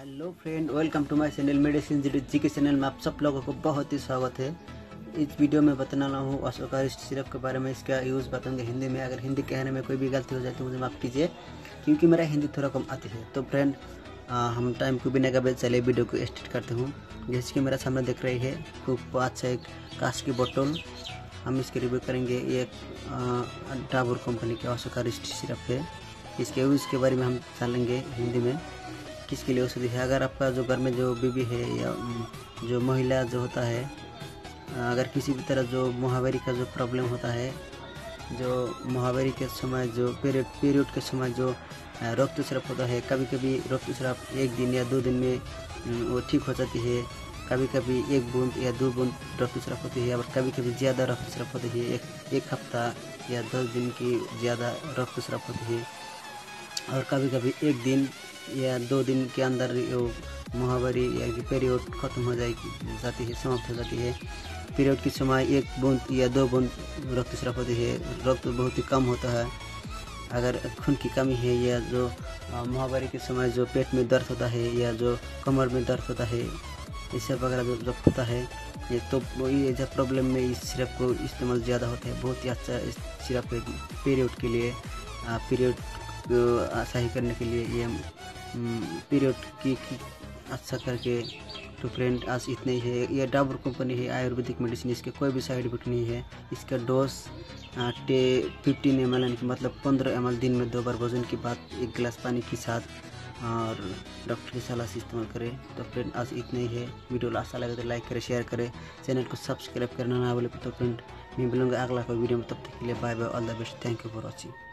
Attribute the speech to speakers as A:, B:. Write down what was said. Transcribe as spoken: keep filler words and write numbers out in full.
A: Hello friend, welcome to my channel medicine ji के channel में आप सब लोगों को बहुत ही स्वागत है। इस वीडियो में बताने वाला हूँ अशोकारिस्ट सिरप के बारे में। इसका यूज़ बताऊंगा हिंदी में। अगर हिंदी कहने में कोई भी गलती हो जाए तो मुझे माफ़ कीजिए, क्योंकि मेरा हिंदी थोड़ा कम आती है। तो फ्रेंड, हम टाइम को बिना गए चले वीडियो को स्टार्ट करते हूँ। जैसे कि मेरा सामने देख रही है खूब अच्छा एक कांच की बोतल, हम इसके रिव्यू करेंगे। ये डाबर कंपनी के अशोकारिस्ट सिरप है। इसके यूज़ के बारे में हम जानेंगे हिंदी में, किसके लिए औषधि है। अगर आपका जो घर में जो बीबी है या जो महिला जो होता है, अगर किसी भी तरह जो मुहावरी का जो प्रॉब्लम होता है, जो मुहावरी के समय जो पीरियड पीरियड के समय जो रक्तस्राव होता है, कभी कभी रक्तस्राव एक दिन या दो दिन में वो ठीक हो जाती है, कभी कभी एक बूंद या दो बूंद रक्तस्राव होती है, और कभी कभी ज़्यादा रक्तस्राव होती है, एक एक हफ्ता या दस दिन की ज़्यादा रक्तस्राव होती है, और कभी कभी एक दिन या दो दिन के अंदर मुहावरी या पीरियड ख़त्म हो जाएगी जाती है समाप्त हो जाती है। पीरियड के समय एक बूंद या दो बूंद रक्तस्राव होती है, रक्त बहुत ही कम होता है। अगर खून की कमी है या जो मुहावरी के समय जो पेट में दर्द होता है या जो कमर में दर्द होता है, इस सब वगैरह जो जब होता है ये, तो ये जब प्रॉब्लम में इस सिरप को इस्तेमाल ज़्यादा होता है। बहुत ही अच्छा इस सिरप है पीरियड के लिए, पीरियड सही करने के लिए, ये पीरियड की, की अच्छा करके। तो फ्रेंड, आज इतने ही है। ये डाबर कंपनी है, आयुर्वेदिक मेडिसिन। इसके कोई भी साइड इफेक्ट नहीं है। इसका डोज टे फिफ्टीन एम एल यानी कि मतलब पंद्रह एम एल दिन में दो बार भोजन के बाद एक गिलास पानी के साथ, और डॉक्टर की सलाह से इस्तेमाल करें। तो फ्रेंड, आज इतने ही है। वीडियो अच्छा लगे तो लाइक करें, शेयर करें, चैनल को सब्सक्राइब करना ना भूलें। तो फ्रेंड, मैं मिलूंगा अगला कोई वीडियो में। तब तक के लिए bye bye, all the best, thank you for watching.